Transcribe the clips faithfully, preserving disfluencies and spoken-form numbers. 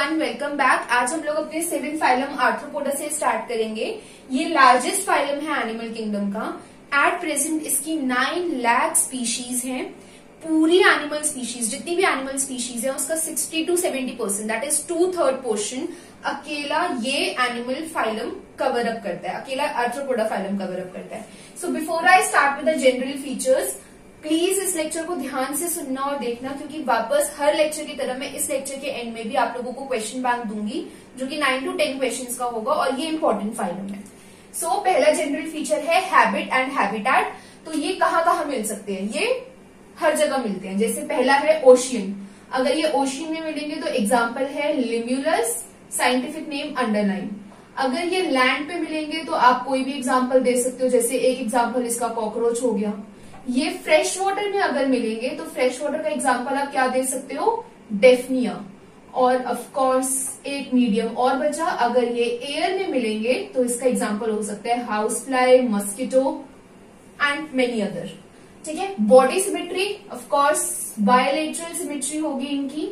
Everyone, welcome back. आज हम लोग अपने सेवेंथ फाइलम आर्थ्रोपोडा से स्टार्ट करेंगे। ये लार्जेस्ट फाइलम है एनिमल किंगडम का। एट प्रेजेंट इसकी नाइन लाख स्पीशीज हैं। पूरी एनिमल स्पीशीज, जितनी भी एनिमल स्पीशीज है उसका sixty to seventy percent, that is two third portion अकेला ये एनिमल फाइलम कवर अप करता है, अकेला आर्थ्रोपोडा फाइलम कवर अप करता है। So before I start with the general features, please इस लेक्चर को ध्यान से सुनना और देखना, क्योंकि वापस हर लेक्चर की तरह मैं इस लेक्चर के एंड में भी आप लोगों को क्वेश्चन बैंक दूंगी, जो कि नाइन टू टेन क्वेश्चंस का होगा और ये इंपॉर्टेंट फाइलम है। सो so, पहला जनरल फीचर है हैबिट एंड हैबिटेट। तो ये कहाँ कहाँ मिल सकते हैं? ये हर जगह मिलते हैं। जैसे पहला है ओशियन। अगर ये ओशियन में मिलेंगे तो एग्जाम्पल है लिम्यूलस, साइंटिफिक नेम अंडरलाइन। अगर ये लैंड पे मिलेंगे तो आप कोई भी एग्जाम्पल दे सकते हो, जैसे एक एग्जाम्पल इसका कॉकरोच हो गया। ये फ्रेश वाटर में अगर मिलेंगे तो फ्रेश वाटर का एग्जाम्पल आप क्या दे सकते हो? डेफनिया। और ऑफ कोर्स एक मीडियम और बचा, अगर ये एयर में मिलेंगे तो इसका एग्जाम्पल हो सकता है house fly, mosquito and many other. ठीक है। Body symmetry, of course bilateral symmetry होगी इनकी।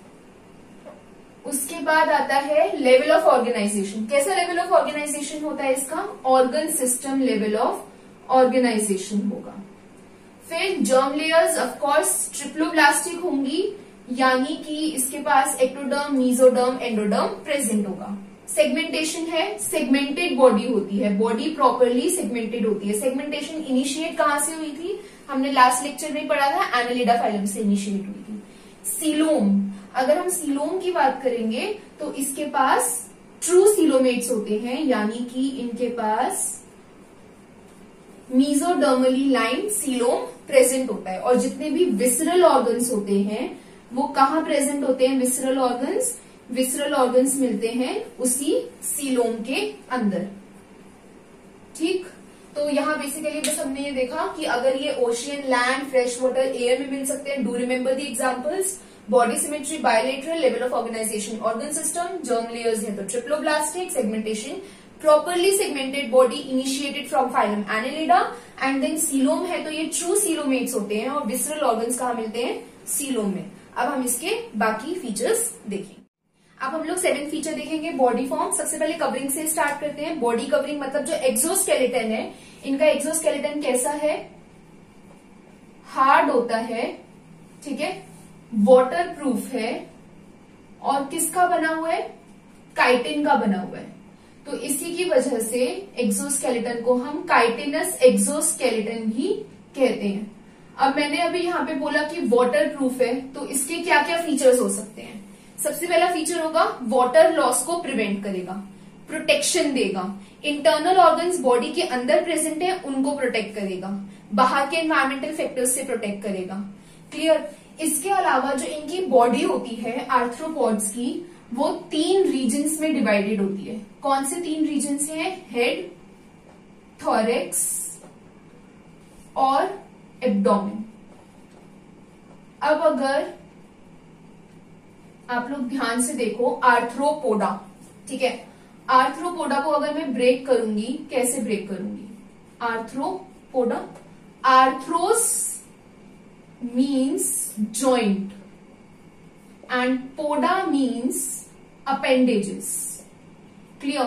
उसके बाद आता है लेवल ऑफ ऑर्गेनाइजेशन। कैसा लेवल ऑफ ऑर्गेनाइजेशन होता है इसका? Organ system level of organisation होगा। फिर germ layers of course triploblastic होंगी, यानी कि इसके पास एक्टोडर्म, मीजोडर्म, एंडोडर्म प्रेजेंट होगा। सेगमेंटेशन है, सेगमेंटेड बॉडी होती है, बॉडी प्रॉपरली सेगमेंटेड होती है। सेगमेंटेशन इनिशिएट कहां से हुई थी? हमने लास्ट लेक्चर में पढ़ा था, एनालिडा फाइलम से इनिशिएट हुई थी। सीलोम, अगर हम सीलोम की बात करेंगे तो इसके पास ट्रू सीलोमेट्स होते हैं, यानी कि इनके पास मीजोडर्मली लाइन सीलोम प्रेजेंट होता है। और जितने भी विसरल ऑर्गन्स होते हैं वो कहाँ प्रेजेंट होते हैं? विसरल ऑर्गन्स विसरल ऑर्गन्स मिलते हैं उसी सीलोम के अंदर। ठीक। तो यहाँ बेसिकली बस हमने ये देखा कि अगर ये ocean, land, fresh water, air में मिल सकते हैं। Do remember the examples? Body symmetry, bilateral, level of organisation, organ system, germ layers है तो triploblastic, segmentation, properly segmented body initiated from phylum Annelida, and then coelom है तो ये true coelomates होते हैं। और visceral organs कहाँ मिलते हैं? सीलोम में। अब हम इसके बाकी फीचर्स देखेंगे। अब हम लोग सेवन फीचर देखेंगे। बॉडी फॉर्म, सबसे पहले कवरिंग से स्टार्ट करते हैं। बॉडी कवरिंग मतलब जो एक्सोस्केलेटन है, इनका एक्सोस्केलेटन कैसा है? हार्ड होता है, ठीक है, वाटर प्रूफ है, और किसका बना हुआ है? काइटिन का बना हुआ है। तो इसी की वजह से एक्सोस्केलेटन को हम काइटिनस एक्सोस्केलेटन भी कहते हैं। अब मैंने अभी यहाँ पे बोला कि वाटर प्रूफ है, तो इसके क्या क्या फीचर्स हो सकते हैं? सबसे पहला फीचर होगा वाटर लॉस को प्रिवेंट करेगा, प्रोटेक्शन देगा। इंटरनल ऑर्गन्स बॉडी के अंदर प्रेजेंट है उनको प्रोटेक्ट करेगा, बाहर के एनवायरमेंटल फैक्टर्स से प्रोटेक्ट करेगा। क्लियर। इसके अलावा जो इनकी बॉडी होती है आर्थ्रोपॉड्स की, वो तीन रीजन्स में डिवाइडेड होती है। कौन से तीन रीजन्स हैं? हेड, थोरेक्स और एब्डोमेन। अब अगर आप लोग ध्यान से देखो, आर्थ्रोपोडा, ठीक है, आर्थ्रोपोडा को अगर मैं ब्रेक करूंगी, कैसे ब्रेक करूंगी? Arthropoda, arthros means joint and poda means appendages. Clear?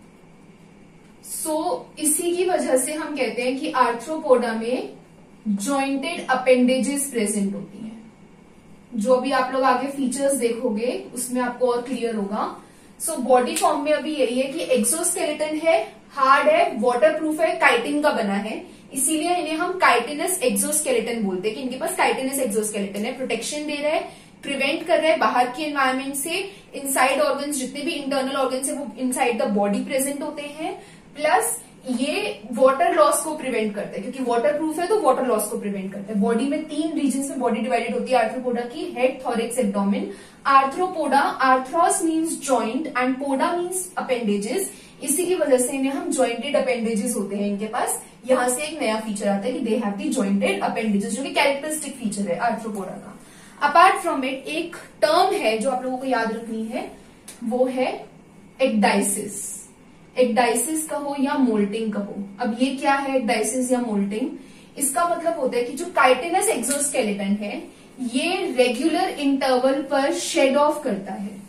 So इसी की वजह से हम कहते हैं कि आर्थ्रोपोडा में jointed appendages प्रेजेंट होती हैं। जो अभी आप लोग आगे फीचर्स देखोगे उसमें आपको और क्लियर होगा। सो बॉडी फॉर्म में अभी यही है कि एक्सोस्केलेटन है, हार्ड है, वाटर प्रूफ है, काइटिन का बना है, इसीलिए इन्हें हम काइटिनस एक्सोस्केलेटन बोलते हैं कि इनके पास काइटिनस एक्सोस्केलेटन है। प्रोटेक्शन दे रहा है, प्रिवेंट कर रहा है बाहर के एनवायरमेंट से। इनसाइड ऑर्गन्स, जितने भी इंटरनल ऑर्गन्स है वो इनसाइड द बॉडी प्रेजेंट होते हैं। प्लस ये वाटर लॉस को प्रिवेंट करता है, क्योंकि वाटर प्रूफ है तो वाटर लॉस को प्रिवेंट करता है। बॉडी में तीन रीजन्स में बॉडी डिवाइडेड होती है आर्थ्रोपोडा की, head, thorax, abdomen. Arthropoda, arthros means joint and poda means appendages. इसी की वजह से इन्हें हम जॉइंटेड अपेंडेजेस होते हैं इनके पास। यहां से एक नया फीचर आता है कि they have the jointed appendages, जो कि कैरेक्टरिस्टिक फीचर है आर्थ्रोपोडा का। अपार्ट फ्रॉम इट एक टर्म है जो आप लोगों को याद रखनी है, वो है एक्डाइसिस। एक्डाइसिस कहो या मोल्टिंग कहो। अब ये क्या है एक्डाइसिस या मोल्टिंग? इसका मतलब होता है कि जो काइटिनस एक्सोस्केलेटन है ये रेगुलर इंटरवल पर शेड ऑफ करता है।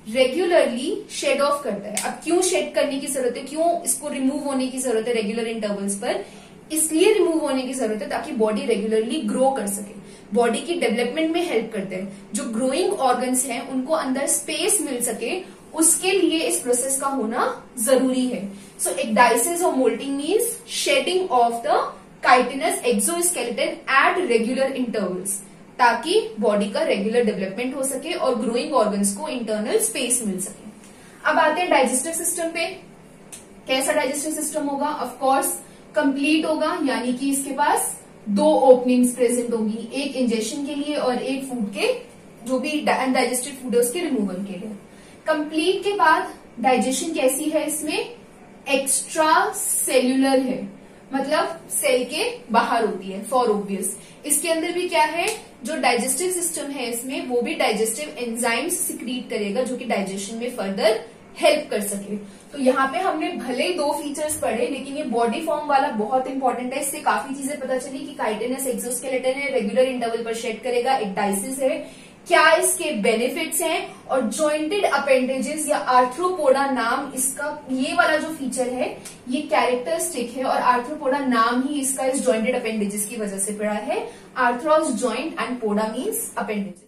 रेगुलरली शेड ऑफ करता है। अब क्यों शेड करने की जरूरत है, क्यों इसको रिमूव होने की जरूरत है रेगुलर इंटरवल्स पर, इसलिए रिमूव होने की जरूरत है ताकि बॉडी रेगुलरली ग्रो कर सके, बॉडी की डेवलपमेंट में हेल्प करते हैं। जो ग्रोइंग ऑर्गन्स हैं उनको अंदर स्पेस मिल सके, उसके लिए इस प्रोसेस का होना जरूरी है। सो एक्डाइसिस और moulting means shedding of the chitinous exoskeleton at regular intervals, ताकि बॉडी का रेगुलर डेवलपमेंट हो सके और ग्रोइंग ऑर्गन्स को इंटरनल स्पेस मिल सके। अब आते हैं डाइजेस्टिव सिस्टम पे। कैसा डाइजेस्टिव सिस्टम होगा? ऑफ कोर्स कंप्लीट होगा, यानी कि इसके पास दो ओपनिंग्स प्रेजेंट होंगी, एक इंजेक्शन के लिए और एक फूड के जो भी अनडाइजेस्टेड फूड है उसके रिमूवल के लिए। कंप्लीट के बाद डाइजेशन कैसी है इसमें? एक्स्ट्रा सेल्यूलर है, मतलब सेल के बाहर होती है फॉर ऑब्वियस। इसके अंदर भी क्या है, जो डाइजेस्टिव सिस्टम है इसमें वो भी डाइजेस्टिव एंजाइम्स सिक्रीट करेगा जो कि डाइजेशन में फर्दर हेल्प कर सके। तो यहाँ पे हमने भले दो फीचर्स पढ़े, लेकिन ये बॉडी फॉर्म वाला बहुत इंपॉर्टेंट है। इससे काफी चीजें पता चली कि काइटिनस एक्सोस्केलेटन है, रेगुलर इंटरवल पर शेड करेगा, एक्डाइसिस है, क्या इसके बेनिफिट्स हैं, और जॉइंटेड अपेंडेजेस या आर्थ्रोपोडा नाम इसका, ये वाला जो फीचर है ये कैरेक्टरिस्टिक है, और आर्थ्रोपोडा नाम ही इसका इस जॉइंटेड अपेंडेजेस की वजह से पड़ा है। Arthros joint and poda means appendages.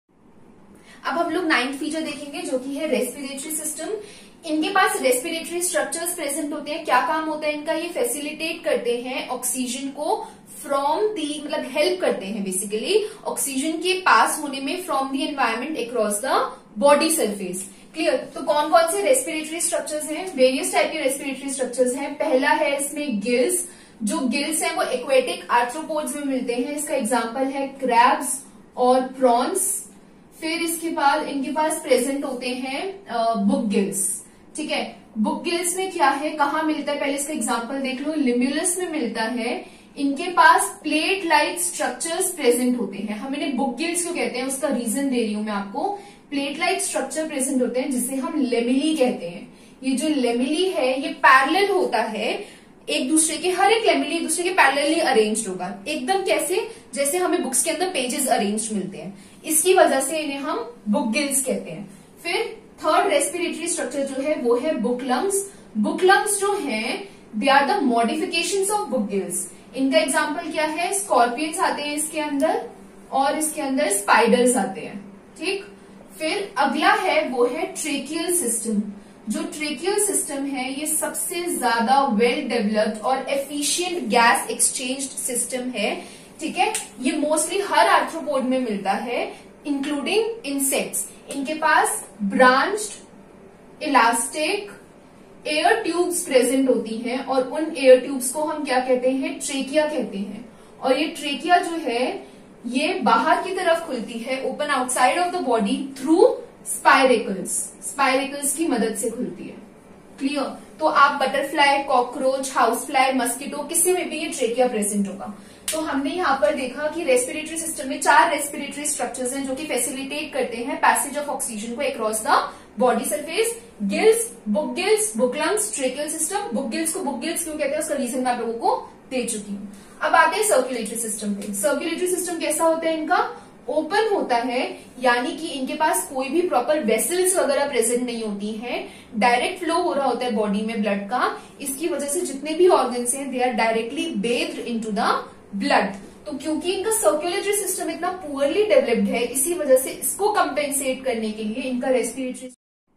अब हम लोग नाइन्थ फीचर देखेंगे जो कि है रेस्पिरेटरी सिस्टम। इनके पास रेस्पिरेटरी स्ट्रक्चर्स प्रेजेंट होते हैं। क्या काम होता है इनका? ये फैसिलिटेट करते हैं ऑक्सीजन को फ्रॉम दी, मतलब हेल्प करते हैं बेसिकली ऑक्सीजन के पास होने में from the environment across the body surface. Clear? तो कौन कौन से रेस्पिरेटरी स्ट्रक्चर्स हैं? वेरियस टाइप के रेस्पिरेटरी स्ट्रक्चर्स हैं। पहला है इसमें गिल्स। जो गिल्स हैं वो एक्वेटिक आर्थ्रोपोड्स में मिलते हैं। इसका एग्जाम्पल है क्रैब्स और प्रॉन्स। फिर इसके बाद इनके पास प्रेजेंट होते हैं बुक गिल्स। ठीक है, बुक गिल्स में क्या है, कहाँ मिलता है, पहले इसका एग्जाम्पल देख लो। लिम्युलस में मिलता है। इनके पास प्लेट लाइक स्ट्रक्चर्स प्रेजेंट होते हैं। हम इन्हें बुक गिल्स क्यों कहते हैं उसका रीजन दे रही हूं मैं आपको। प्लेट लाइक स्ट्रक्चर प्रेजेंट होते हैं जिसे हम लेमिली कहते हैं। ये जो लेमिली है ये पैरेलल होता है एक दूसरे के, हर एक लेमिली दूसरे के पैरेलली अरेंज्ड होगा एकदम, कैसे? जैसे हमें बुक्स के अंदर पेजेस अरेंज मिलते हैं, इसकी वजह से इन्हें हम बुक गिल्स कहते हैं। फिर थर्ड रेस्पिरेटरी स्ट्रक्चर जो है वो है बुक लंग्स। बुक लंग्स जो हैं they are the modifications of book gills. इनका एग्जाम्पल क्या है? स्कॉर्पियंस आते हैं इसके अंदर, और इसके अंदर स्पाइडर्स आते हैं। ठीक, फिर अगला है वो है ट्रेकियल सिस्टम। जो ट्रेकियल सिस्टम है ये सबसे ज्यादा वेल डेवलप्ड और एफिशिएंट गैस एक्सचेंज सिस्टम है। ठीक है, ये मोस्टली हर आर्थ्रोपोड में मिलता है इंक्लूडिंग इंसेक्ट्स। इनके पास branched elastic air tubes present होती हैं, और उन एयर ट्यूब्स को हम क्या कहते हैं? ट्रेकिया कहते हैं। और ये ट्रेकिया जो है ये बाहर की तरफ खुलती है, open outside of the body through spiracles. Spiracles की मदद से खुलती है। क्लियर? तो आप butterfly, cockroach, house fly, mosquito, किसी में भी ये ट्रेकिया प्रेजेंट होगा। तो हमने यहाँ पर देखा कि रेस्पिरेटरी सिस्टम में चार रेस्पिरेटरी स्ट्रक्चर्स हैं जो कि फैसिलिटेट करते हैं पैसेज ऑफ ऑक्सीजन को across the body surface. Gills, book gills, book lungs, tracheal system. Book gills को बुक गिल्स क्यों कहते हैं उसका रीजन मैं आप लोगों को दे चुकी हूँ। अब आते हैं सर्कुलेटरी सिस्टम पे। सर्कुलेटरी सिस्टम कैसा होता है इनका? ओपन होता है, यानी कि इनके पास कोई भी प्रॉपर वेसल्स वगैरह प्रेजेंट नहीं होती हैं। डायरेक्ट फ्लो हो रहा होता है बॉडी में ब्लड का। इसकी वजह से जितने भी ऑर्गन्स हैं they are directly bathed into the blood. तो क्योंकि इनका सर्कुलेटरी सिस्टम इतना पुअरली डेवलप्ड है, इसी वजह से इसको कंपेंसेट करने के लिए इनका रेस्पिरेटरी।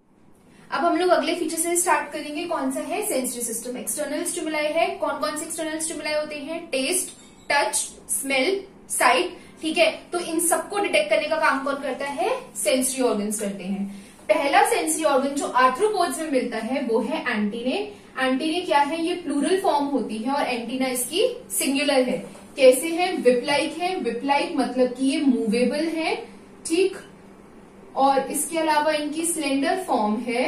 अब हम लोग अगले फीचर से स्टार्ट करेंगे। कौन सा है? Sensory system. एक्सटर्नल स्टिमुलाई है। कौन कौन से एक्सटर्नल स्टिमुलाई होते हैं? Taste, touch, smell, sight. ठीक है, तो इन सबको डिटेक्ट करने का काम कौन करता है? सेंसरी ऑर्गन्स करते हैं। पहला सेंसरी ऑर्गन जो आर्थ्रोपोड्स में मिलता है वो है एंटीने। एंटीने क्या है? ये प्लूरल फॉर्म होती है और एंटीना इसकी सिंगुलर है। कैसे है? विपलाइक है। विपलाइक मतलब कि ये मूवेबल है। ठीक, और इसके अलावा इनकी स्लेंडर फॉर्म है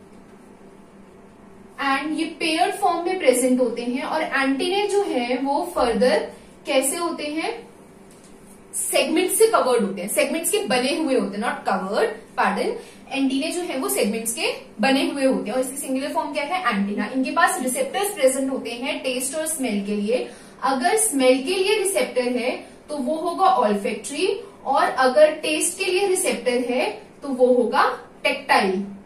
एंड ये पेयर्ड फॉर्म में प्रेजेंट होते हैं। और एंटीने जो है वो फर्दर कैसे होते हैं? सेगमेंट से कवर्ड होते हैं, सेगमेंट्स के बने हुए होते हैं, नॉट कवर्ड, पार्डन। एंटीने जो है वो सेगमेंट्स के बने हुए होते हैं और इसकी सिंगुलर फॉर्म क्या है? एंटीना। इनके पास रिसेप्टर्स प्रेजेंट होते हैं टेस्ट और स्मेल के लिए। अगर स्मेल के लिए रिसेप्टर है तो वो होगा ऑल्फैक्टरी, और अगर टेस्ट के लिए रिसेप्टर है तो वो होगा टेक्टाइल।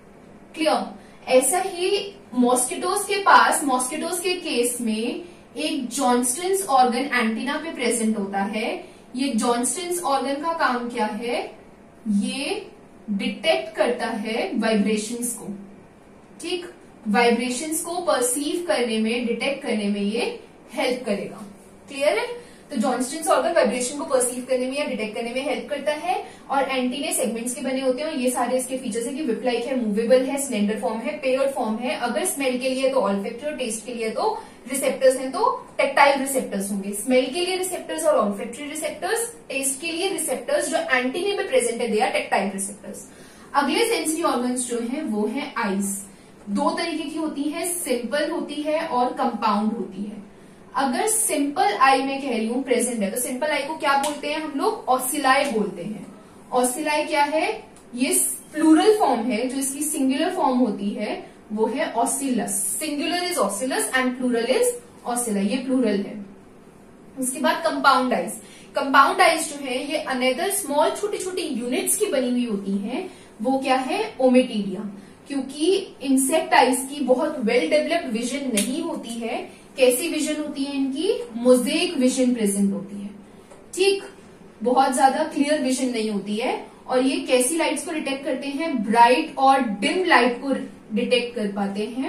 क्लियर। ऐसा ही मॉस्किटोज के पास, मॉस्किटोज के केस में एक जॉन्स्टन्स ऑर्गन एंटीना पे प्रेजेंट होता है। ये जॉन्स्टन्स ऑर्गन का काम क्या है, ये डिटेक्ट करता है वाइब्रेशंस को, ठीक, वाइब्रेशंस को परसीव करने में, डिटेक्ट करने में ये हेल्प करेगा। क्लियर है। तो जॉन्स्टन्स ऑर्गन वाइब्रेशन को परसीव करने में या डिटेक्ट करने में हेल्प करता है और एंटीने सेगमेंट्स के बने होते हैं और ये सारे इसके फीचर्स है कि विप लाइक है, मूवेबल है, स्लेंडर फॉर्म है, पेयर्ड फॉर्म है। अगर स्मेल के लिए तो ऑल्फैक्टरी और टेस्ट के लिए तो रिसेप्टर्स हैं, तो टेक्टाइल रिसेप्टर्स होंगे। स्मेल के लिए रिसेप्टर्स और ऑल्फैक्टरी रिसेप्टर्स, टेस्ट के लिए रिसेप्टर्स जो एंटीने पे प्रेजेंट है, दे आर टेक्टाइल रिसेप्टर्स। अगले सेंसरी ऑर्गन्स जो है वो है आईज। दो तरीके की होती है, सिंपल होती है और कंपाउंड होती है। अगर सिंपल आई में कह रही हूं प्रेजेंट है, तो सिंपल आई को क्या बोलते हैं हम लोग, ऑसिलाई बोलते हैं। ऑसिलाई क्या है, ये प्लूरल फॉर्म है, जो इसकी सिंगुलर फॉर्म होती है वो है ocellus. Singular is ocellus and plural is ocelli, ये प्लूरल है। उसके बाद कंपाउंड आइज। कंपाउंड आइज जो है ये अनदर स्मॉल छोटी छोटी यूनिट्स की बनी हुई होती है, वो क्या है, ओमेटीडिया। क्योंकि इंसेक्ट आइज की बहुत वेल डेवलप्ड विजन नहीं होती है। कैसी विजन होती है इनकी, मोजेक विजन प्रेजेंट होती है, ठीक, बहुत ज्यादा क्लियर विजन नहीं होती है। और ये कैसी लाइट्स को डिटेक्ट करते हैं, ब्राइट और डिम लाइट को डिटेक्ट कर पाते हैं।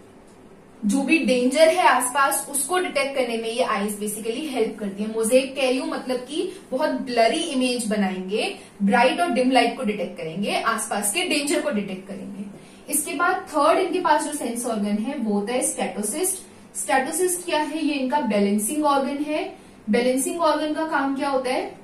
जो भी डेंजर है आसपास उसको डिटेक्ट करने में ये आईज बेसिकली हेल्प करती है। मोजेक कह रही हूं मतलब कि बहुत ब्लरी इमेज बनाएंगे, ब्राइट और डिम लाइट को डिटेक्ट करेंगे, आसपास के डेंजर को डिटेक्ट करेंगे। इसके बाद थर्ड इनके पास जो सेंस ऑर्गन है वो होता है स्टेटोसिस्ट। स्टेटोसिस्ट क्या है, ये इनका बैलेंसिंग ऑर्गन है। बैलेंसिंग ऑर्गन का काम क्या होता है,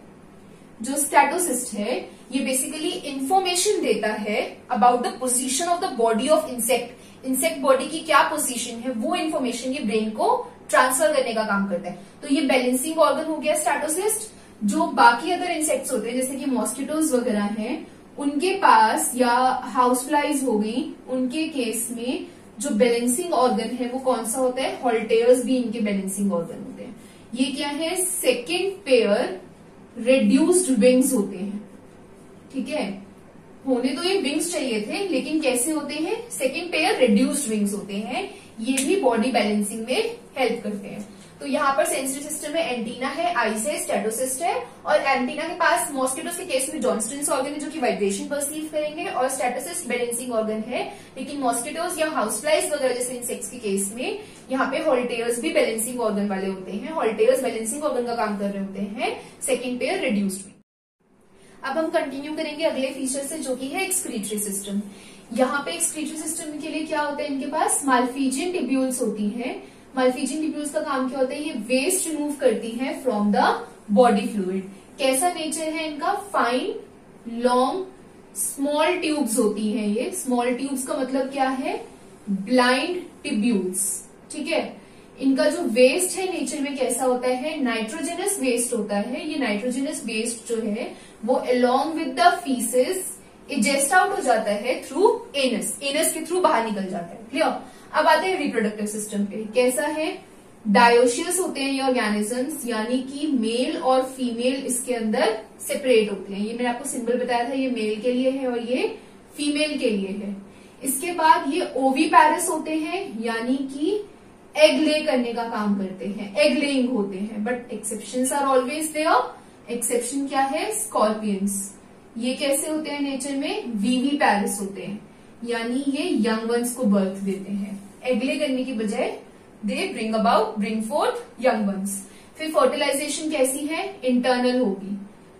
जो स्टेटोसिस्ट है ये बेसिकली इंफॉर्मेशन देता है about the position of the body of insect. Insect body की क्या पोजीशन है वो इंफॉर्मेशन ये ब्रेन को ट्रांसफर करने का काम करता है। तो ये बैलेंसिंग ऑर्गन हो गया स्टेटोसिस्ट। जो बाकी अदर इंसेक्ट्स होते हैं जैसे कि मॉस्किटोज वगैरह हैं, उनके पास, या हाउस फ्लाइज हो गई, उनके केस में जो बैलेंसिंग ऑर्गन है वो कौन सा होता है, हॉल्टेयर्स भी इनके बैलेंसिंग ऑर्गन होते हैं। ये क्या है, सेकेंड पेयर रेड्यूस्ड विंग्स होते हैं, ठीक है। होने तो ये विंग्स चाहिए थे लेकिन कैसे होते हैं, सेकेंड पेयर रेड्यूस्ड विंग्स होते हैं। ये भी बॉडी बैलेंसिंग में हेल्प करते हैं। तो यहाँ पर सेंसरी सिस्टम में एंटीना है, आईज है, स्टेटोसिस्ट है और एंटीना के पास मॉस्किटोज के केस में जॉन्स्टन्स ऑर्गन है जो कि वाइब्रेशन परसीव करेंगे और स्टेटोसिस्ट बैलेंसिंग ऑर्गन है। लेकिन मॉस्किटोज या हाउस फ्लाइज वगैरह जैसे इंसेक्ट्स के केस में यहाँ पे हॉल्टेयर्स भी बैलेंसिंग ऑर्गन वाले होते हैं। हॉल्टेयर्स बैलेंसिंग ऑर्गन का काम कर रहे होते हैं, सेकेंड पेयर रिड्यूस्ड विंग। अब हम कंटिन्यू करेंगे अगले फीचर से जो कि है एक्सक्रीटरी सिस्टम। यहाँ पे एक्सक्रीटरी सिस्टम के लिए क्या होता है, इनके पास माल्फीजियन टिब्यूल्स होती हैं। माल्फीजियन टिब्यूल्स का काम क्या होता है, ये वेस्ट रिमूव करती है फ्रॉम द बॉडी फ्लूइड। कैसा नेचर है इनका, फाइन, लॉन्ग, स्मॉल ट्यूब्स होती हैं। ये स्मॉल ट्यूब्स का मतलब क्या है, ब्लाइंड टिब्यूल्स, ठीक है। इनका जो वेस्ट है नेचर में कैसा होता है, नाइट्रोजनस वेस्ट होता है। ये नाइट्रोजनस वेस्ट जो है वो along with the faeces egest out हो जाता है थ्रू एनस, एनस के थ्रू बाहर निकल जाता है, क्लियर। अब आते हैं रिप्रोडक्टिव सिस्टम पे, कैसा है, डायोशियस होते हैं ये ऑर्गेनिजम्स, यानी कि मेल और फीमेल इसके अंदर सेपरेट होते हैं। ये मैंने आपको सिंबल बताया था, ये मेल के लिए है और ये फीमेल के लिए है। इसके बाद ये ओवीपैरस होते हैं, यानी कि एग ले करने का काम करते हैं, एग लेइंग होते हैं। But exceptions are always there. Exception क्या है, स्कॉर्पियंस। ये कैसे होते हैं नेचर में, वीवीपैरस होते हैं, यानी ये यंग वंस को बर्थ देते हैं। एग ले करने की बजाय they bring about bring forth young ones. फिर फर्टिलाइजेशन कैसी है, इंटरनल होगी,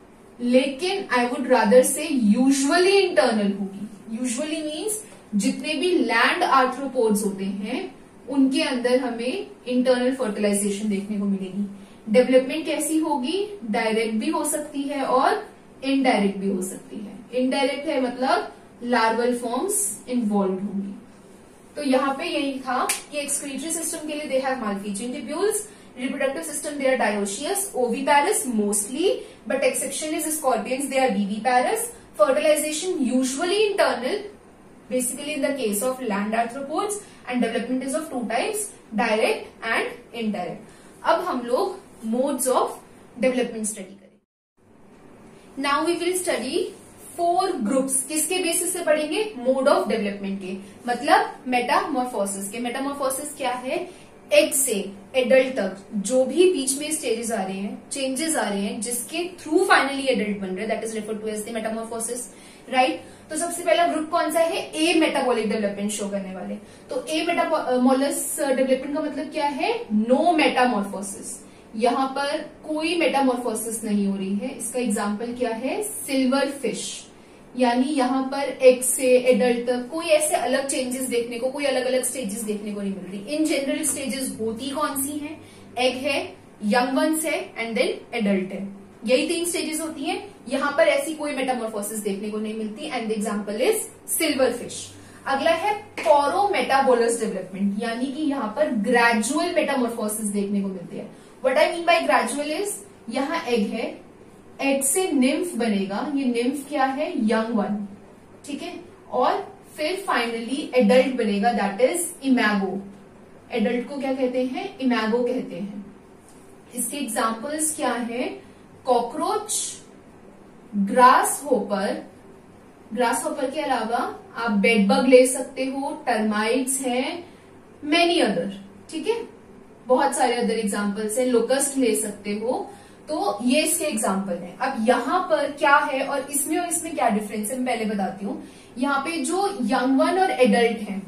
लेकिन I would rather say usually internal होगी। यूजुअली मीन्स जितने भी लैंड आर्थ्रोपोड्स होते हैं उनके अंदर हमें इंटरनल फर्टिलाइजेशन देखने को मिलेगी। डेवलपमेंट कैसी होगी, डायरेक्ट भी हो सकती है और इनडायरेक्ट भी हो सकती है। इनडायरेक्ट है मतलब लार्वल फॉर्म्स इन्वॉल्व होंगी। तो यहाँ पे यही था कि एक्सक्रीटरी सिस्टम के लिए they have Malpighian tubules, reproductive system they are dioecious, oviparous mostly, but exception is scorpions, they are viviparous. Fertilization usually internal, basically in the case of land arthropods, and development is of two types, direct and indirect. अब हम लोग modes of development study करें. Now we will study four groups किसके basis से पढ़ेंगे? Mode of development के, मतलब Metamorphosis के। मेटामॉर्फोसिस क्या है? एग से एडल्ट तक जो भी बीच में स्टेजेस आ रहे हैं, चेंजेस आ रहे हैं, जिसके थ्रू फाइनली एडल्ट बन रहे हैं, that is referred to as the metamorphosis, right. तो सबसे पहला ग्रुप कौन सा है? ए मेटाबॉलिक डेवलपमेंट शो करने वाले। तो ए मेटाबॉलिक डेवलपमेंट का मतलब क्या है? नो मेटामॉर्फोसिस, यहाँ पर कोई मेटामॉर्फोसिस नहीं हो रही है। इसका एग्जाम्पल क्या है? सिल्वर फिश, यानी यहाँ पर एग से एडल्ट तक कोई ऐसे अलग चेंजेस देखने को, कोई अलग अलग स्टेजेस देखने को नहीं मिल रही। इन जनरल स्टेजेस होती कौन सी हैं? एग है, यंग वंस है, एंड देन एडल्ट है, यही तीन स्टेजेस होती हैं। यहाँ पर ऐसी कोई मेटामॉर्फोसिस देखने को नहीं मिलती, and the example is silver fish. अगला है पोरोमेटाबोलस डेवलपमेंट, यानी कि यहाँ पर ग्रेजुअल मेटामॉर्फोसिस देखने को मिलती है। What I mean by gradual is, यहाँ एग है, एग से निम्फ बनेगा, ये निम्फ क्या है? यंग वन, ठीक है, और फिर फाइनली एडल्ट बनेगा, दैट इज इमैगो। एडल्ट को क्या कहते हैं? इमैगो कहते हैं। इसके एग्जाम्पल्स क्या है? Cockroach, grasshopper, grasshopper के अलावा आप बेडबग ले सकते हो, टर्माइट्स हैं, मेनी अदर, ठीक है, बहुत सारे अदर एग्जाम्पल्स हैं, लोकस्ट ले सकते हो। तो ये इसके एग्जाम्पल हैं। अब यहाँ पर क्या है और इसमें और इसमें क्या डिफरेंस है मैं पहले बताती हूँ। यहाँ पे जो यंग वन और एडल्ट हैं,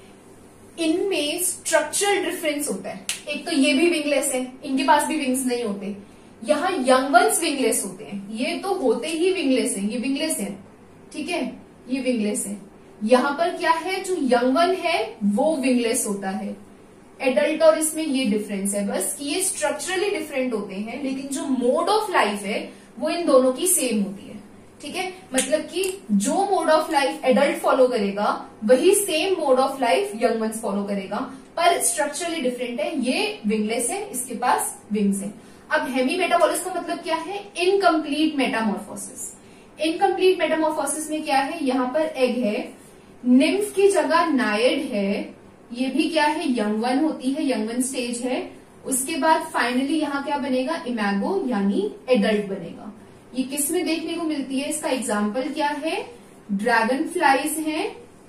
इनमें स्ट्रक्चरल डिफरेंस होता है। एक तो ये भी विंगलेस है, इनके पास भी विंग्स नहीं होते। यहाँ यंग वंस विंगलेस होते हैं, ये तो होते ही विंगलेस हैं, ये विंगलेस है, ठीक है, ये विंगलेस है। यहाँ पर क्या है? जो यंग वन है वो विंगलेस होता है। एडल्ट और इसमें ये डिफरेंस है बस कि ये स्ट्रक्चरली डिफरेंट होते हैं, लेकिन जो मोड ऑफ लाइफ है वो इन दोनों की सेम होती है, ठीक है। मतलब कि जो mode of life adult follow करेगा वही same mode of life young ones follow करेगा, पर स्ट्रक्चरली डिफरेंट है। ये विंगलेस है, इसके पास विंग्स है। अब हेमी मेटाबॉलिस का मतलब क्या है? Incomplete Metamorphosis. इनकम्प्लीट मेटामॉर्फोसिस में क्या है? यहाँ पर एग है, निम्फ की जगह नायड है, ये भी क्या है? यंग वन होती है, यंग वन स्टेज है। उसके बाद फाइनली यहाँ क्या बनेगा? इमैगो, यानी एडल्ट बनेगा। ये किस में देखने को मिलती है? इसका एग्जाम्पल क्या है? ड्रैगन फ्लाइज है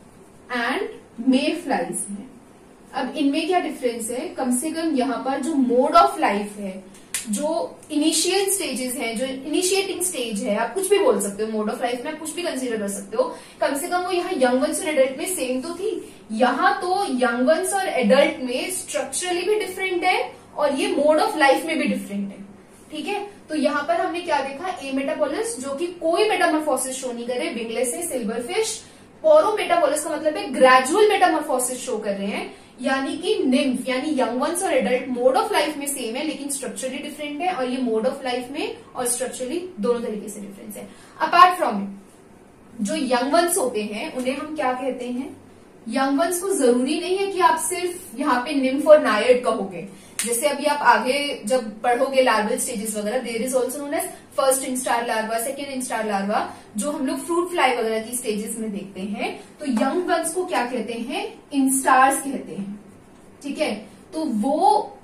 एंड मे फ्लाइज है। अब इनमें क्या डिफरेंस है? कम से कम यहाँ पर जो मोड ऑफ लाइफ है, जो इनिशियल स्टेजेस हैं, जो इनिशिएटिंग स्टेज है, आप कुछ भी बोल सकते हो, मोड ऑफ लाइफ में आप कुछ भी कंसीडर कर सकते हो, कम से कम वो यहाँ यंग वंस और एडल्ट में सेम तो थी। यहाँ तो यंग वंस और एडल्ट में स्ट्रक्चरली भी डिफरेंट है और ये मोड ऑफ लाइफ में भी डिफरेंट है, ठीक है। तो यहाँ पर हमने क्या देखा? ए मेटाबोलिस जो कि कोई मेटामॉर्फोसिस शो नहीं कर रहे, विंगलेस है, सिल्वर फिश। पोरो मेटाबोलिस का मतलब है ग्रेजुअल मेटामॉर्फोसिस शो कर रहे हैं, यानी कि निम्फ यानी यंग वंस और एडल्ट मोड ऑफ लाइफ में सेम है लेकिन स्ट्रक्चरली डिफरेंट है, और ये मोड ऑफ लाइफ में और स्ट्रक्चरली दोनों तरीके से डिफरेंस है। अपार्ट फ्रॉम इट जो यंग वंस होते हैं उन्हें हम क्या कहते हैं? यंग वंस को जरूरी नहीं है कि आप सिर्फ यहाँ पे निम्फ और नायड कहोगे। जैसे अभी आप आगे जब पढ़ोगे लार्वल स्टेजेस वगैरह, there is also known as first instar larva, second instar larva, जो हम लोग फ्रूट फ्लाई वगैरह की स्टेजेस में देखते हैं। तो यंग वंस को क्या कहते हैं? इंस्टार्स कहते हैं, ठीक है। तो वो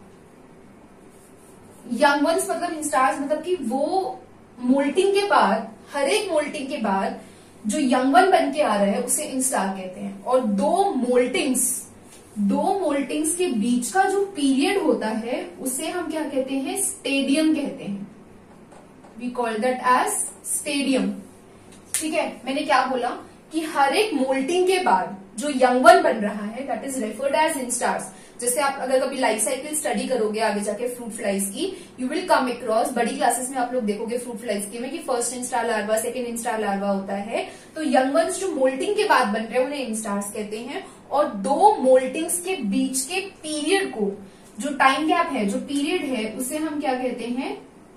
यंग वंस मतलब इंस्टार्स मतलब कि वो मोल्टिंग के बाद, हर एक मोल्टिंग के बाद जो यंग वन बन के आ रहा है उसे इंस्टार कहते हैं। और दो मोल्टिंग्स दो मोल्टिंग्स के बीच का जो पीरियड होता है उसे हम क्या कहते हैं? स्टेडियम कहते हैं। We call that as stadium, ठीक है। मैंने क्या बोला कि हर एक मोल्टिंग के बाद जो यंग वन बन रहा है that is referred as instars. जैसे आप अगर कभी लाइफ साइकिल स्टडी करोगे आगे जाके फ्रूट फ्लाइज की, यू विल कम अक्रॉस, बड़ी क्लासेस में आप लोग देखोगे फ्रूट फ्लाइज के में कि first instar larva, second instar larva होता है। तो यंग वंस जो मोल्टिंग के बाद बन रहे हैं उन्हें इंस्टार्स कहते हैं। और दो मोल्टिंग्स के बीच के पीरियड को, जो टाइम गैप है, जो पीरियड है, उसे हम क्या कहते हैं?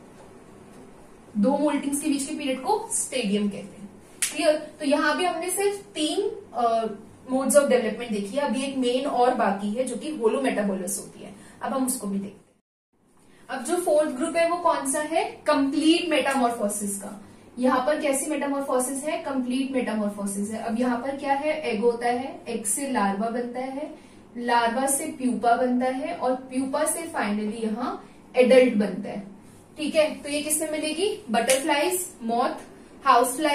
दो मोल्टिंग्स के बीच के पीरियड को स्टेडियम कहते हैं। क्लियर? तो यहाँ भी हमने सिर्फ तीन मोड्स ऑफ डेवलपमेंट देखी है, अभी एक मेन और बाकी है जो कि होलो मेटाबोलिस होती है। अब हम उसको भी देखते हैं। अब जो फोर्थ ग्रुप है वो कौन सा है? कंप्लीट मेटामॉर्फोसिस का। यहाँ पर कैसी मेटामॉर्फोसिस है? कंप्लीट मेटामॉर्फोसिस है। अब यहाँ पर क्या है? एग होता है, एग से लार्वा बनता है, लार्वा से प्यूपा बनता है और प्यूपा से फाइनली यहाँ एडल्ट बनता है, ठीक है। तो ये किसमें मिलेगी? बटरफ्लाइज, मॉथ, हाउस फ्लाइज,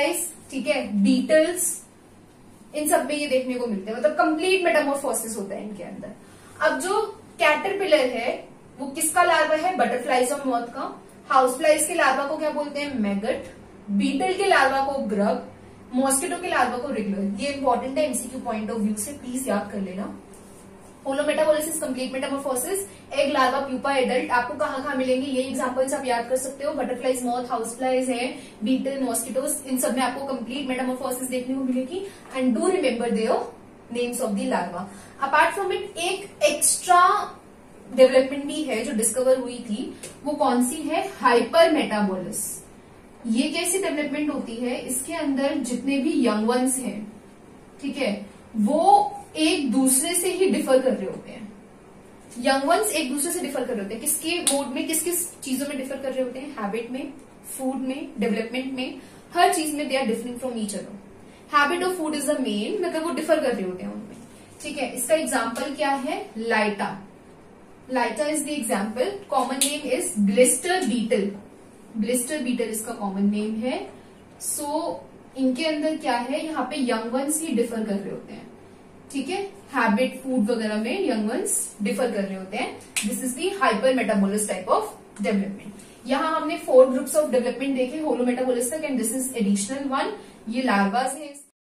ठीक है, बीटल्स, इन सब में ये देखने को मिलते हैं, मतलब कंप्लीट मेटामॉर्फोसिस होता है इनके अंदर। अब जो कैटरपिलर है वो किसका लार्वा है? बटरफ्लाइज और मॉथ का। हाउस फ्लाइज के लार्वा को क्या बोलते हैं? मैगट। बीटल के लार्वा को ग्रब। मॉस्किटो के लार्वा को रिगुलर। ये इंपॉर्टेंट है एमसीक्यू पॉइंट ऑफ व्यू से, प्लीज याद कर लेना। Holometabolism, complete metamorphosis, egg, larva, pupa, adult, आपको कहाँ कहाँ मिलेंगे ये एग्जांपल्स आप याद कर सकते हो। बटरफ्लाइज, मॉथ, हाउस फ्लाइज है, बीटल, मॉस्किटोज, इन सब में आपको कंप्लीट मेटामॉर्फोसिस देखने को मिलेगी। And do remember their names of the larva. Apart from it एक एक्स्ट्रा डेवलपमेंट भी है जो डिस्कवर हुई थी, वो कौन सी है? Hypermetabolous. ये कैसी डेवलपमेंट होती है? इसके अंदर जितने भी यंग वंस हैं, ठीक है, वो एक दूसरे से ही डिफर कर रहे होते हैं। यंग वंस एक दूसरे से डिफर कर रहे होते हैं। किसके मोड में, किस किस चीजों में डिफर कर रहे होते हैं? हैबिट में, फूड में, डेवलपमेंट में, हर चीज में they are differing from each other. Habit of food is the main, मतलब वो डिफर कर रहे होते हैं उनमें, ठीक है। इसका एग्जाम्पल क्या है? Lytta. Lytta is the example. Common name is blister beetle. Blister beetle इसका कॉमन नेम है। सो so, इनके अंदर क्या है? यहाँ पे यंग वंस ही डिफर कर रहे होते हैं, ठीक है। हैबिट, फूड वगैरह में यंग वंस डिफर कर रहे होते हैं। This is the hypermetabolous type of development. यहाँ हमने फोर ग्रुप्स ऑफ डेवलपमेंट देखे होलोमेटाबोलिस तक, and this is additional one, ये लार्वास है।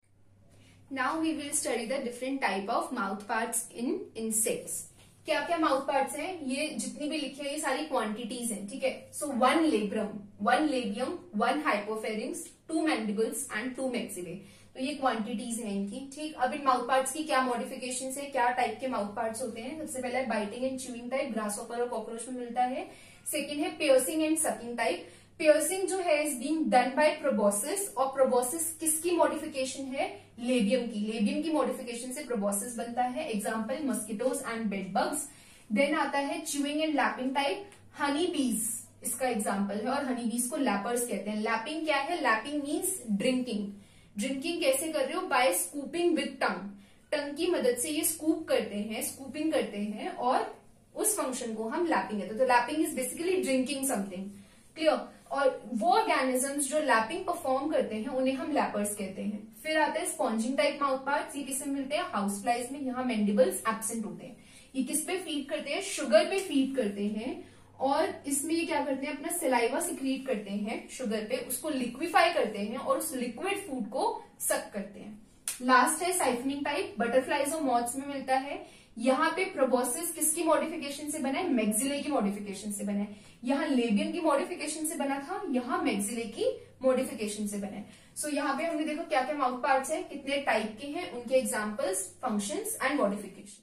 Now we will study the different type of mouth parts in insects. क्या क्या mouth parts हैं? ये जितनी भी लिखी है ये सारी क्वांटिटीज हैं, ठीक है। So one labrum, one labium, one hypopharynx, two mandibles and two maxillae. तो ये क्वांटिटीज हैं इनकी, ठीक। अब इन माउथ पार्ट्स की क्या मॉडिफिकेशन है, क्या टाइप के माउथ पार्ट्स होते हैं? सबसे पहले biting and chewing type, grasshopper और कॉकरोच में मिलता है। सेकेंड है piercing and sucking type. Piercing जो है is being done by proboscis, और प्रोबोसिस किसकी मॉडिफिकेशन है? लेबियम की। लेबियम की मॉडिफिकेशन से प्रोबोसिस बनता है। Example mosquitoes and bed bugs. Then आता है chewing and lapping type, honey bees इसका एग्जाम्पल है, और हनी बीज को लैपर्स कहते हैं। लैपिंग क्या है? Lapping means drinking. ड्रिंकिंग कैसे कर रहे हो? By scooping with tongue. Tongue की मदद से ये स्कूप करते हैं, स्कूपिंग करते हैं, और उस फंक्शन को हम लैपिंग कहते हैं। तो lapping is basically drinking something, clear. और वो ऑर्गेनिजम्स जो लैपिंग परफॉर्म करते हैं उन्हें हम लैपर्स कहते हैं। फिर आता है स्पॉन्जिंग टाइप माउथ पार्ट्स। ये किसमें मिलते हैं? हाउस फ्लाइज में। यहाँ मैंडिबल्स एब्सेंट होते हैं। ये किस पे फीड करते हैं? शुगर पे फीड करते हैं, और इसमें ये क्या करते हैं? अपना सलाइवा सिक्रीट करते हैं शुगर पे, उसको लिक्विफाई करते हैं और उस लिक्विड फूड को सक करते हैं। लास्ट है साइफनिंग टाइप, बटरफ्लाइज और मॉथ्स में मिलता है। यहाँ पे प्रोबोसिस किसकी मॉडिफिकेशन से बना है? मैक्सिले की मॉडिफिकेशन से बना है। यहाँ लेबियम की मॉडिफिकेशन से बना था, यहाँ मैक्सिले की मॉडिफिकेशन से बना है। सो so, यहाँ पे हमने देखो क्या क्या माउथ पार्ट्स हैं, कितने टाइप के हैं, उनके examples, functions and modification.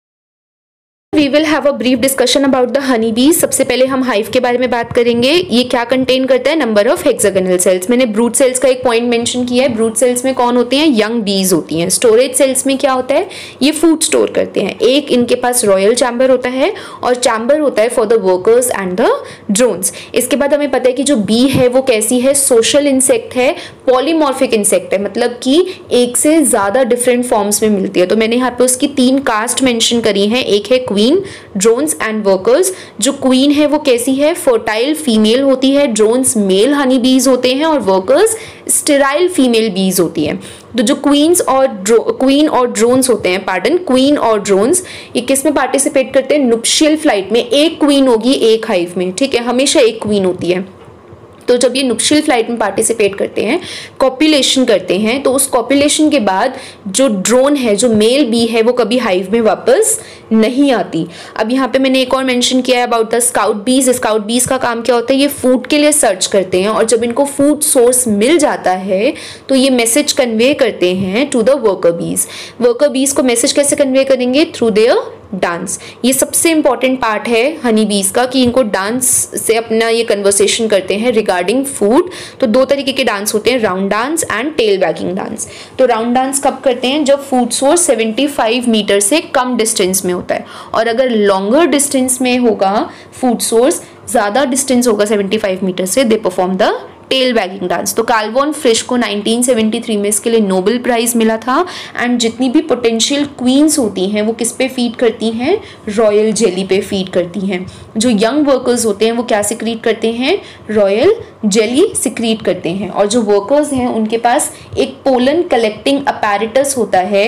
We will have a brief discussion about the honey bees. सबसे पहले हम हाइव के बारे में बात करेंगे। ये क्या कंटेन करता है? Number of hexagonal cells. मैंने ब्रूड सेल्स का एक पॉइंट मेंशन किया है। ब्रूड सेल्स में कौन होते हैं? यंग बीज होती हैं। स्टोरेज सेल्स में क्या होता है? ये फूड स्टोर करते हैं। एक इनके पास रॉयल चैम्बर होता है, और चैम्बर होता है for the workers and the drones. इसके बाद हमें पता है कि जो बी है वो कैसी है? सोशल इंसेक्ट है, पॉलीमॉर्फिक इंसेक्ट है, मतलब कि एक से ज्यादा डिफरेंट फॉर्म्स में मिलती है। तो मैंने यहाँ पे उसकी तीन कास्ट मेंशन करी हैं। एक है क्वीन, ड्रोन्स एंड वर्कर्स। जो क्वीन है वो कैसी है? फर्टाइल फीमेल होती है। ड्रोन्स मेल हनी बीज होते हैं, और वर्कर्स स्टेराइल फीमेल बीज होती है। तो जो क्वींस और क्वीन और ड्रोन्स होते हैं, पार्डन, क्वीन और ड्रोन्स, ये किस में पार्टिसिपेट करते हैं? नुप्शियल फ्लाइट में। एक क्वीन होगी एक हाइव में, ठीक है, हमेशा एक क्वीन होती है। तो जब ये नुप्शियल फ्लाइट में पार्टिसिपेट करते हैं, कॉपुलेशन करते हैं, तो उस कॉपुलेशन के बाद जो ड्रोन है, जो मेल बी है, वो कभी हाइव में वापस नहीं आती। अब यहाँ पे मैंने एक और मेंशन किया है about the scout bees. Scout bees का काम क्या होता है? ये फूड के लिए सर्च करते हैं, और जब इनको फूड सोर्स मिल जाता है तो ये मैसेज कन्वे करते हैं to the worker bees. Worker bees को मैसेज कैसे कन्वे करेंगे? Through their dance. ये सबसे इंपॉर्टेंट पार्ट है हनी बीज का, कि इनको डांस से अपना ये कन्वर्सेशन करते हैं रिगार्डिंग फूड। तो दो तरीके के डांस होते हैं, round dance and tail wagging dance. तो राउंड डांस कब करते हैं? जब फूड सोर्स पचहत्तर मीटर से कम डिस्टेंस में होता है, और अगर लॉन्गर डिस्टेंस में होगा फूड सोर्स, ज्यादा डिस्टेंस होगा पचहत्तर मीटर से, they perform the tail wagging dance. तो कार्ल फ्रिश को नाइनटीन सेवेंटी थ्री में इसके लिए नोबेल प्राइज मिला था। एंड जितनी भी पोटेंशियल क्वींस होती हैं वो किस पे फीड करती हैं, रॉयल जेली पे फीड करती हैं। जो यंग वर्कर्स होते हैं वो क्या सिक्रीट करते हैं, रॉयल जेली सिक्रीट करते हैं। और जो वर्कर्स हैं उनके पास एक पोलन कलेक्टिंग अपैरेटस होता है,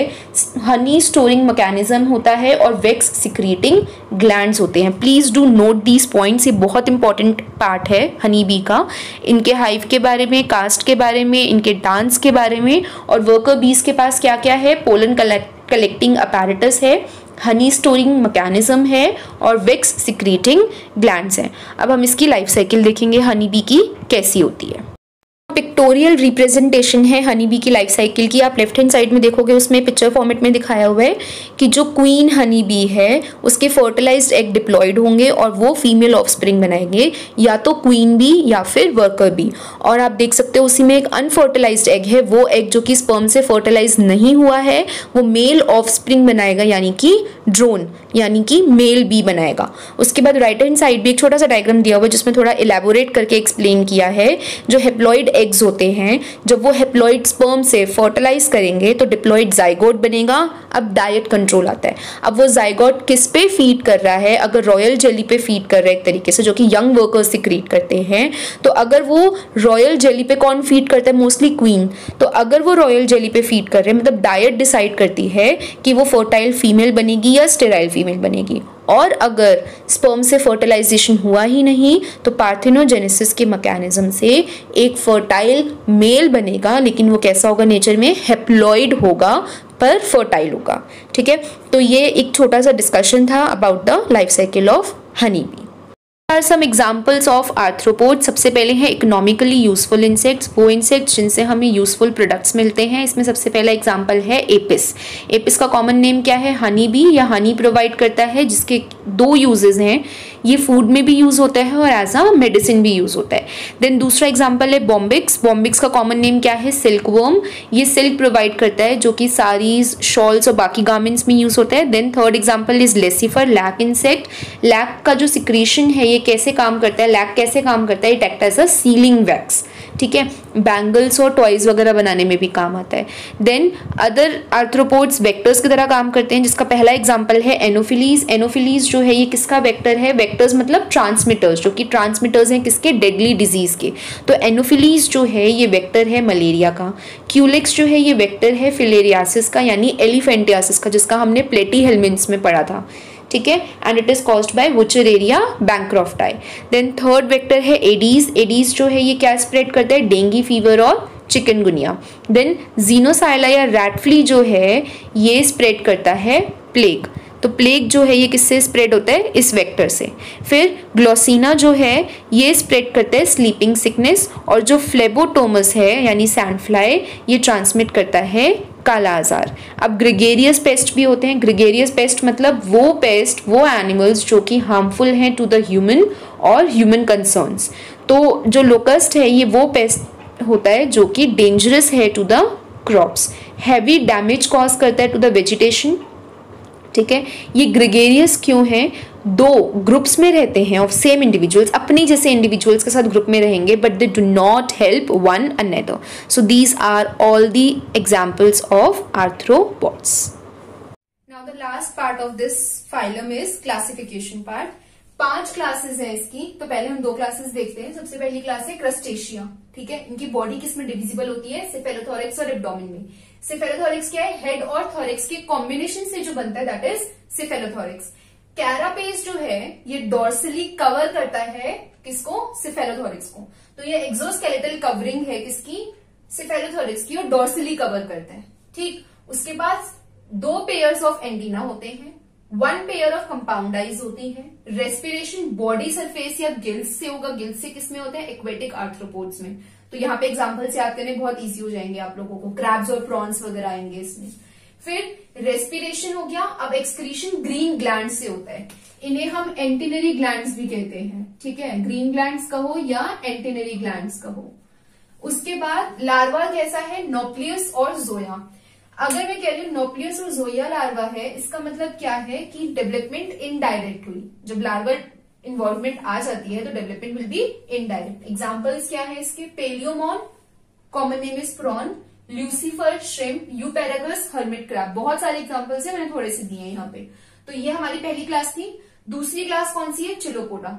हनी स्टोरिंग मैकेनिज्म होता है और वैक्स सिक्रीटिंग ग्लैंड्स होते हैं। Please do note these points, ये बहुत इंपॉर्टेंट पार्ट है हनी बी का। इनके हाइव के बारे में, कास्ट के बारे में, इनके डांस के बारे में, और वर्कर बीज के पास क्या क्या है, पोलन कलेक्टिंग अपैरेटस है, हनी स्टोरिंग मैकेनिज्म है और वैक्स सिक्रीटिंग ग्लैंड्स हैं। अब हम इसकी लाइफ साइकिल देखेंगे हनी बी की कैसी होती है। पिक्टोरियल रिप्रेजेंटेशन है हनी बी की लाइफ साइकिल की। आप लेफ्ट हैंड साइड में देखोगे उसमें पिक्चर फॉर्मेट में दिखाया हुआ है कि जो क्वीन हनी बी है उसके फर्टिलाइज्ड एग डिप्लॉयड होंगे और वो फीमेल ऑफस्प्रिंग बनाएंगे, या तो क्वीन बी या फिर वर्कर बी। और आप देख सकते हो उसी में एक अनफर्टिलाइज्ड एग है, वो एग जो कि स्पर्म से फर्टिलाइज नहीं हुआ है वो मेल ऑफस्प्रिंग बनाएगा, यानी कि ड्रोन यानी कि मेल बी बनाएगा। उसके बाद राइट हैंड साइड भी एक छोटा सा डायग्राम दिया हुआ है जिसमें थोड़ा इलेबोरेट करके एक्सप्लेन किया है। जो हेप्लॉइड एग्स होते हैं जब वो हेप्लॉइड स्पर्म से फर्टिलाइज करेंगे तो डिप्लॉइड जाइगोट बनेगा। अब डाइट कंट्रोल आता है। अब वो जाइगोट किस पे फीड कर रहा है, अगर रॉयल जेली पे फीड कर रहा है एक तरीके से, जो कि यंग वर्कर्स सिक्रीट करते हैं, तो अगर वो रॉयल जेली पे कौन फीड करता है, मोस्टली क्वीन। तो अगर वो रॉयल जेली पे फीड कर रहे हैं मतलब डाइट डिसाइड करती है कि वो फर्टाइल फीमेल बनेगी या स्टेराइल फीमेल बनेगी। और अगर स्पर्म से फर्टिलाइजेशन हुआ ही नहीं तो पार्थेनोजेनेसिस के मैकेनिज्म से एक फर्टाइल मेल बनेगा, लेकिन वो कैसा होगा, नेचर में हेप्लॉइड होगा पर फर्टाइल होगा। ठीक है, तो ये एक छोटा सा डिस्कशन था about the life cycle of honey bee. Are some examples of arthropod. सबसे पहले है इकोनॉमिकली यूजफुल इंसेक्ट्स, वो इंसेक्ट्स जिनसे हमें यूजफुल प्रोडक्ट्स मिलते हैं। इसमें सबसे पहला एग्जाम्पल है एपिस। एपिस का कॉमन नेम क्या है, हनी बी या हनी प्रोवाइड करता है, जिसके दो यूजेस हैं, ये फूड में भी यूज होता है और एज अ मेडिसिन भी यूज होता है। देन दूसरा एग्जाम्पल है बॉम्बिक्स। बॉम्बिक्स का कॉमन नेम क्या है, सिल्क वर्म, ये सिल्क प्रोवाइड करता है जो कि साड़ीज, शॉल्स और बाकी गारमेंट्स में यूज होता है। Then third example is Laccifer, lac insect. Lac का जो सिक्रीशन है ये कैसे काम करता है, लैक कैसे काम करता है, it act as a sealing wax. ठीक है, बैंगल्स और टॉयज वगैरह बनाने में भी काम आता है। देन अदर आर्थ्रोपोड्स वेक्टर्स की तरह काम करते हैं, जिसका पहला एग्जांपल है एनोफिलीज। एनोफिलीज जो है ये किसका वेक्टर है, वेक्टर्स मतलब ट्रांसमिटर्स, जो कि ट्रांसमिटर्स हैं किसके, डेडली डिजीज के। तो एनोफिलीज जो है ये वेक्टर है मलेरिया का। क्यूलिक्स जो है ये वेक्टर है फिलेरियासिस का यानी एलिफेंटियासिस का, जिसका हमने प्लेटी हेलमिन्थ्स में पढ़ा था। ठीक है, and it is caused by Wuchereria bancrofti. Then third vector है एडीज। एडीज जो है ये क्या स्प्रेड करता है, डेंगू फीवर और चिकनगुनिया। देन जीनोसाइला या रैटफ्ली जो है ये स्प्रेड करता है प्लेग। तो प्लेग जो है ये किससे स्प्रेड होता है, इस वेक्टर से। फिर ग्लोसिना जो है ये स्प्रेड करता है स्लीपिंग सिकनेस, और जो फ्लेबोटोमस है यानी सैंड फ्लाई ये ट्रांसमिट करता है काला आजार। अब ग्रेगेरियस पेस्ट भी होते हैं। ग्रेगेरियस पेस्ट मतलब वो पेस्ट, वो एनिमल्स जो कि हार्मफुल हैं टू द ह्यूमन और ह्यूमन कंसर्न्स। तो जो लोकस्ट है ये वो पेस्ट होता है जो कि डेंजरस है to the crops, heavy damage cause करता है टू द वेजिटेशन। ठीक है, ये ग्रेगेरियस क्यों है, दो ग्रुप्स में रहते हैं ऑफ सेम इंडिविजुअल्स, अपने जैसे इंडिविजुअल्स के साथ ग्रुप में रहेंगे, but they do not help one another. So these are all the examples of arthropods. Now the last part of this phylum is classification part. पांच क्लासेस हैं इसकी, तो पहले हम दो क्लासेस देखते हैं। सबसे पहली क्लास है क्रस्टेशिया। ठीक है, इनकी बॉडी किसमें डिविजिबल होती है, सेफेलोथोरैक्स और एब्डोमेन में। सेफेलोथोरैक्स क्या है, हेड और थोरैक्स के कॉम्बिनेशन से जो बनता है दैट इज सेफेलोथोरैक्स। कैरापेस जो है ये डॉर्सली कवर करता है किसको, सेफेलोथोरैक्स को। तो ये एक्सोस्केलेटल कवरिंग है किसकी, सेफेलोथोरैक्स की, और डॉर्सली कवर करता है। ठीक, उसके बाद दो पेयर्स ऑफ एंटीना होते हैं, one pair of compound eyes होती है। रेस्पिरेशन बॉडी सरफेस या गिल्स से होगा। गिल्स से किसमें होते हैं, एक्वेटिक आर्थ्रोपोड्स में। तो यहाँ पे एग्जांपल्स याद करने बहुत इजी हो जाएंगे आप लोगों को, क्रैब्स और प्रॉन्स वगैरह आएंगे इसमें। फिर रेस्पिरेशन हो गया। अब एक्सक्रीशन ग्रीन ग्लैंड से होता है, इन्हें हम एंटिनरी ग्लैंड्स भी कहते हैं। ठीक है, ग्रीन ग्लैंड्स कहो या एंटिनरी ग्लैंड्स कहो। उसके बाद लार्वा कैसा है, नोप्लियस और जोया। अगर मैं कह रही हूँ नोप्लियस और जोया लार्वा है, इसका मतलब क्या है कि डेवलपमेंट इनडायरेक्ट हुई। जब लार्वा इन्वॉल्वमेंट आ जाती है तो development will be indirect. Examples क्या है इसके? Palaemon, common name is prawn, Lucifer, shrimp, Eupagurus, hermit crab. बहुत सारे एग्जाम्पल्स है, मैंने थोड़े से दिए हैं यहाँ पे। तो ये हमारी पहली क्लास थी। दूसरी क्लास कौन सी है? चिलोपोडा।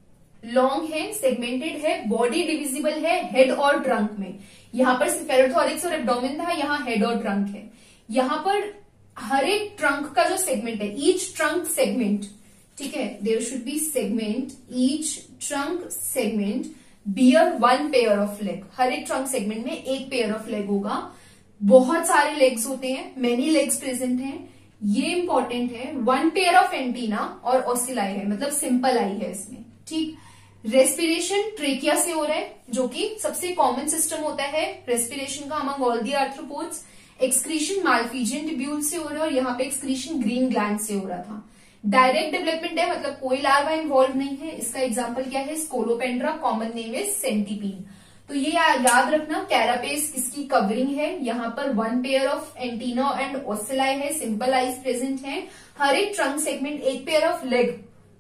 लॉन्ग है, सेगमेंटेड है, बॉडी डिविजिबल है हेड और ट्रंक में। यहाँ पर सेफेरोथोरिक्स और एब्डोमेन था, यहाँ हेड और ट्रंक है। यहाँ पर हर एक ट्रंक का जो सेगमेंट है, ईच ट्रंक सेगमेंट, ठीक है, there should be segment, each trunk segment bear one pair of leg. हर एक ट्रंक सेगमेंट में एक पेयर ऑफ लेग होगा। बहुत सारे लेग्स होते हैं, मेनी लेग्स प्रेजेंट हैं। ये इंपॉर्टेंट है। वन पेयर ऑफ एंटीना और ओसिलाई है, मतलब सिंपल आई है इसमें, ठीक। रेस्पिरेशन ट्रेकिया से हो रहा है, जो कि सबसे कॉमन सिस्टम होता है रेस्पिरेशन का among all the arthropods. Excretion Malpighian tubule से हो रहा है और यहाँ पे एक्सक्रीशन ग्रीन ग्लैंड से हो रहा था। डायरेक्ट डेवलपमेंट है, मतलब कोई लार्वा इन्वॉल्व नहीं है। इसका एग्जांपल क्या है? Scolopendra, common name is centipede. तो ये याद रखना, कैरापेस किसकी कवरिंग है। यहाँ पर one pair of antenna and ocelli है, सिंपल आइज प्रेजेंट है। हर एक ट्रंक सेगमेंट एक पेयर ऑफ लेग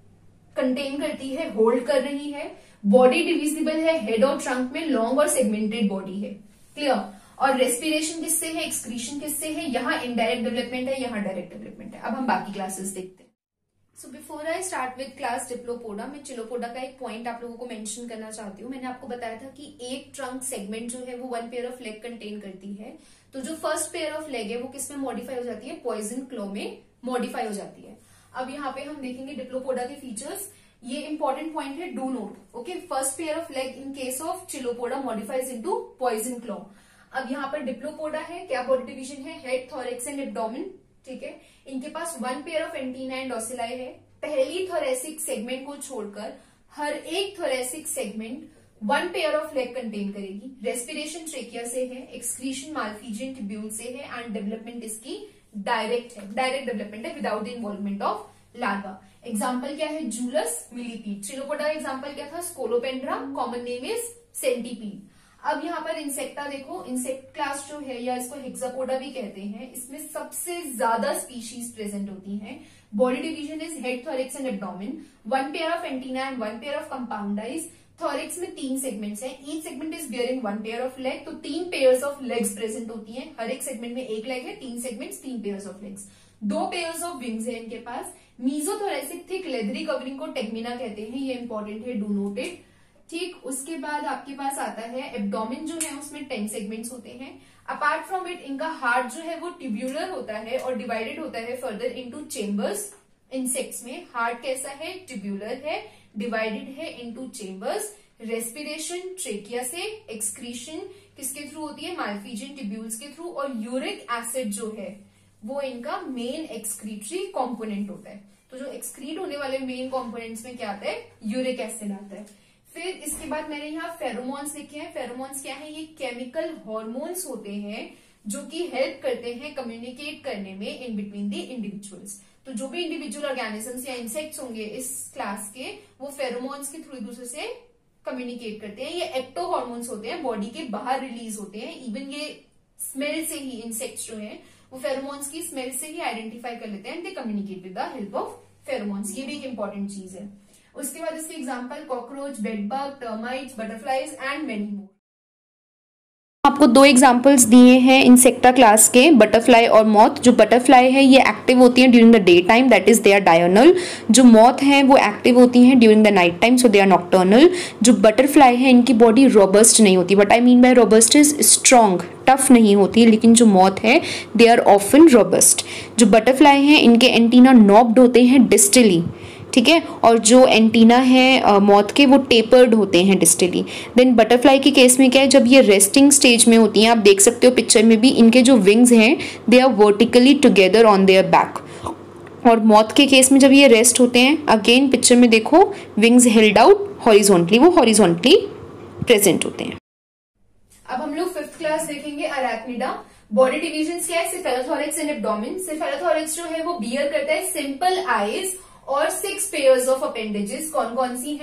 कंटेन करती है, होल्ड कर रही है। बॉडी डिविजिबल है, हेड और ट्रंक में लॉन्ग और सेगमेंटेड बॉडी है। क्लियर? और रेस्पिरेशन किससे है, एक्सक्रीशन किससे है? यहाँ इनडायरेक्ट डेवलपमेंट है, यहाँ डायरेक्ट डेवलपमेंट है। अब हम बाकी क्लासेस देखते हैं। So before I start with class Diplopoda, मैं चिलोपोडा का एक पॉइंट आप लोगों को मेंशन करना चाहती हूँ। मैंने आपको बताया था कि एक ट्रंक सेगमेंट जो है वो one pair of leg contain करती है। तो जो फर्स्ट पेयर ऑफ लेग है वो किसमें मॉडिफाई हो जाती है? पॉइजन क्लो में मॉडिफाई हो जाती है। अब यहाँ पे हम देखेंगे डिप्लोपोडा के फीचर्स। ये इंपॉर्टेंट पॉइंट है, do note. Okay, first pair of leg in case of Chilopoda modifies into poison claw. अब यहाँ पर डिप्लोपोडा है, क्या बॉडी डिवीजन है? हेड, थोरैक्स एंड एब्डोमेन, ठीक है। इनके पास one pair of antenna and ocelli है। पहली थोरैसिक सेगमेंट को छोड़कर हर एक thoracic segment one pair of leg contain करेगी। रेस्पिरेशन ट्रेकिया से है, एक्सक्रीशन मालफिजियन ट्यूब्यूल से है एंड डेवलपमेंट इसकी डायरेक्ट है, डायरेक्ट डेवलपमेंट है without the involvement of larva. Example क्या है? Julus, millipede. चिलोपोडा का एग्जाम्पल क्या था? Scolopendra, common name is centipede. अब यहाँ पर इंसेक्टा देखो, इंसेक्ट क्लास जो है या इसको हेक्सापोडा भी कहते हैं, इसमें सबसे ज्यादा स्पीशीज प्रेजेंट होती हैं। Body division is head, thorax and abdomen. One pair of antenna and one pair of compound eyes. Thorax में तीन सेगमेंट्स हैं, each segment is bearing one pair of leg. तो तीन पेयर्स ऑफ लेग्स प्रेजेंट होती हैं। हर एक segment में एक लेग है, तीन सेगमेंट्स, तीन पेयर्स ऑफ लेग्स। दो पेयर्स ऑफ विंग्स है इनके पास। मीजोथोरैसिक थिक लेदरी कवरिंग को टेग्मिना कहते हैं, ये इंपॉर्टेंट है, डू नोट इट, ठीक। उसके बाद आपके पास आता है एब्डोमेन जो है उसमें टेन सेगमेंट्स होते हैं। अपार्ट फ्रॉम इट इनका हार्ट जो है वो ट्यूब्यूलर होता है और डिवाइडेड होता है फर्दर इनटू चेम्बर्स। इंसेक्ट्स में हार्ट कैसा है? ट्यूब्यूलर है, डिवाइडेड है इनटू चेम्बर्स। रेस्पिरेशन ट्रेकिया से, एक्सक्रीशन किसके थ्रू होती है? मालफिजियन ट्यूब्यूल्स के थ्रू। और यूरिक एसिड जो है वो इनका मेन एक्सक्रीटरी कॉम्पोनेंट होता है। तो जो एक्सक्रीट होने वाले मेन कॉम्पोनेंट्स में क्या आता है? यूरिक एसिड आता है। फिर इसके बाद मैंने यहाँ फेरोमोन्स लिखे हैं। फेरोमोन्स क्या है? ये केमिकल हॉर्मोन्स होते हैं जो कि हेल्प करते हैं कम्युनिकेट करने में इन बिटवीन द इंडिविजुअल्स। तो जो भी इंडिविजुअल ऑर्गेनिजम्स या इंसेक्ट्स होंगे इस क्लास के, वो फेरोमोन्स के थ्रू एक दूसरे से कम्युनिकेट करते हैं। ये एक्टो हॉर्मोन्स होते हैं, बॉडी के बाहर रिलीज होते हैं। इवन ये स्मेल से ही इंसेक्ट्स जो है वो फेरोमोन्स की स्मेल से ही आइडेंटिफाई कर लेते हैं, they communicate with the help of pheromones. ये भी एक इंपॉर्टेंट चीज है। उसके बाद इसके example cockroach, bedbug, termites, butterflies and many more. आपको दो एग्जांपल्स दिए हैं इंसेक्टा क्लास के, बटरफ्लाई और मॉथ। जो बटरफ्लाई है ये एक्टिव होती हैं during the day time, that is they are diurnal. जो मॉथ हैं वो एक्टिव होती हैं during the night time, so they are nocturnal. जो बटरफ्लाई है इनकी बॉडी रोबस्ट नहीं होती। What I mean by robust is strong, tough नहीं होती, लेकिन जो मॉथ है दे आर ऑफन रोबस्ट। जो बटरफ्लाई हैं इनके एंटीना नॉब्ड होते हैं डिस्टली, ठीक है, और जो एंटीना है मॉथ के वो टेपर्ड होते हैं डिस्टली। देन बटरफ्लाई के केस में क्या है? जब ये रेस्टिंग स्टेज में होती हैं, आप देख सकते हो पिक्चर में भी, इनके जो विंग्स हैं they are vertically together on their back. और मॉथ के केस में जब ये रेस्ट होते हैं, अगेन पिक्चर में देखो, विंग्स हेल्ड आउट हॉरिजॉन्टली, वो हॉरिजॉन्टली प्रेजेंट होते हैं। अब हम लोग फिफ्थ क्लास देखेंगे अरैक्निडा। बॉडी डिविजन क्या है? Cephalothorax and abdomen. सेफेलोथोरैक्स जो है वो बियर करता है सिंपल आईज और सिक्स पेयर्स ऑफ अपेंडेजेस। कौन कौन सी हैं?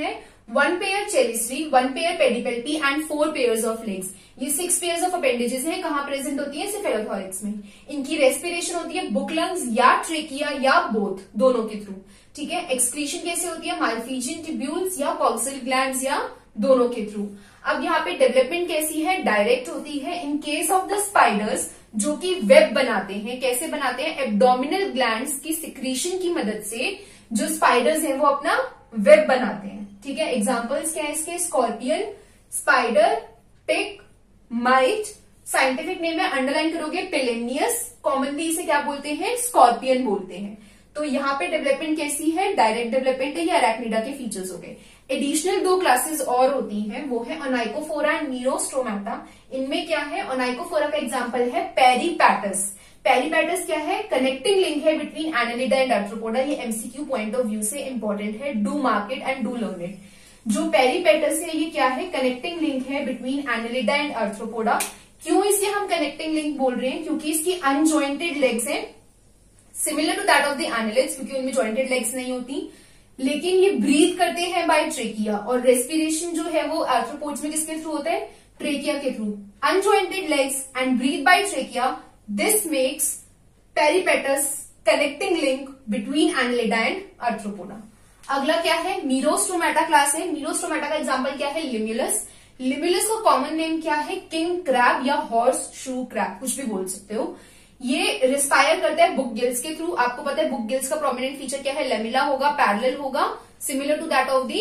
One pair chelicerae, one pair pedipalpi and four pairs of legs. ये सिक्स पेयर्स ऑफ अपेंडेजेस हैं, कहां प्रेजेंट होती है? सेफेलोथोरैक्स में। इनकी रेस्पिरेशन होती है बुक लंग्स या ट्रेकिया या बोथ, दोनों के थ्रू। ठीक है, एक्सक्रीशन कैसे होती है? मालफिजियन ट्यूब्यूल्स या कॉक्सियल ग्लैंड्स या दोनों के थ्रू। अब यहाँ पे डेवलपमेंट कैसी है? डायरेक्ट होती है। In case of the spiders जो कि वेब बनाते हैं, कैसे बनाते हैं? एब्डोमिनल ग्लैंड्स की सिक्रीशन की मदद से जो स्पाइडर्स हैं वो अपना वेब बनाते हैं। ठीक है, एग्जांपल्स क्या है इसके? Scorpion, spider, tick, mite. Scientific name है, अंडरलाइन करोगे, पेलेनियस। कॉमनली इसे क्या बोलते हैं? स्कॉर्पियन बोलते हैं। तो यहाँ पे डेवलपमेंट कैसी है? डायरेक्ट डेवलपमेंट है, या अरैक्निडा के फीचर्स हो गए। एडिशनल दो क्लासेस और होती हैं, वो है ओनाइकोफोरा एंड मीरोस्टोमेटा। इनमें क्या है? ओनाइकोफोरा का एग्जांपल है पेरीपैटस। पेरीपैटस क्या है? कनेक्टिंग लिंक है बिटवीन एनालिडा एंड आर्थ्रोपोडा। ये एमसीक्यू पॉइंट ऑफ व्यू से इंपॉर्टेंट है, do mark it and do learn it. जो पेरीपैटस है ये क्या है? कनेक्टिंग लिंक है बिटवीन एनालिडा एंड आर्थ्रोपोडा। क्यों इसे हम कनेक्टिंग लिंक बोल रहे हैं? क्योंकि इसकी अनजॉइंटेड लेग्स हैं, similar to that of the annelids, क्योंकि उनमें जॉइंटेड लेग्स नहीं होती, लेकिन ये ब्रीथ करते हैं बाय ट्रेकिया, और रेस्पिरेशन जो है वो आर्थ्रोपोड्स में किसके थ्रू होता है? ट्रेकिया के थ्रू। Unjointed legs and breathe by trachea, this makes Peripatus connecting link between Annelida and Arthropoda. अगला क्या है? मीरोस्टोमेटा क्लास है। मीरोस्टोमेटा का एग्जांपल क्या है? लिम्युलस। लिम्युलस का कॉमन नेम क्या है? किंग क्रैब या हॉर्स शू क्रैब, कुछ भी बोल सकते हो। ये रिस्पायर करता है बुक गिल्स के थ्रू। आपको पता है बुक गिल्स का प्रोमिनेंट फीचर क्या है? लेमिला होगा, पैरेलल होगा, similar to that of the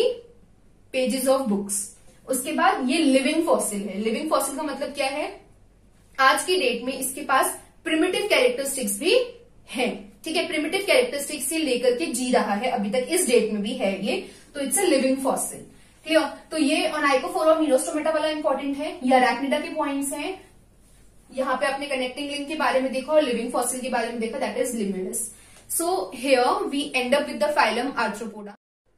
pages of books. उसके बाद ये लिविंग फॉसिल है। लिविंग फॉसिल का मतलब क्या है? आज की डेट में इसके पास प्रिमिटिव कैरेक्टरिस्टिक्स भी है। ठीक है, प्रिमिटिव कैरेक्टरिस्टिक्स से लेकर के जी रहा है अभी तक, इस डेट में भी है ये, तो it's a living fossil. Clear? तो ये ओनाइकोफोरा और मीरोस्टोमेटा वाला इंपॉर्टेंट है। ये अरैक्निडा के पॉइंट्स हैं। यहाँ पे आपने कनेक्टिंग लिंक के बारे में देखा और लिविंग फॉसिल के बारे में देखा, that is Limulus. So here we end up with the phylum Arthropoda.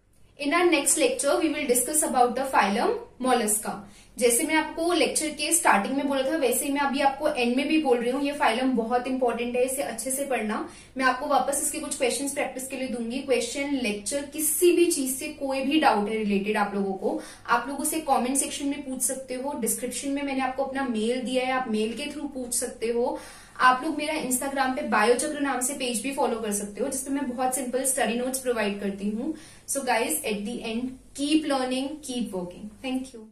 In our next lecture we will discuss about the phylum Mollusca. जैसे मैं आपको लेक्चर के स्टार्टिंग में बोला था, वैसे ही मैं अभी आपको एंड में भी बोल रही हूँ। ये फाइलम बहुत इंपॉर्टेंट है, इसे अच्छे से पढ़ना। मैं आपको वापस इसके कुछ क्वेश्चंस प्रैक्टिस के लिए दूंगी। क्वेश्चन, लेक्चर, किसी भी चीज से कोई भी डाउट है रिलेटेड आप लोगों को, आप लोग उसे कमेंट सेक्शन में पूछ सकते हो। डिस्क्रिप्शन में मैंने आपको अपना मेल दिया है, आप मेल के थ्रू पूछ सकते हो। आप लोग मेरा इंस्टाग्राम पे बायोचक्र नाम से पेज भी फॉलो कर सकते हो, जिसपे मैं बहुत सिंपल स्टडी नोट्स प्रोवाइड करती हूँ। So guys, at the end, keep learning, keep working. Thank you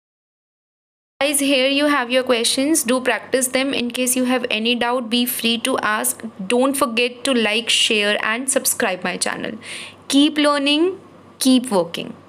guys. Here you have your questions. Do practice them. In case you have any doubt, be free to ask. Don't forget to like, share and subscribe my channel. Keep learning, keep working.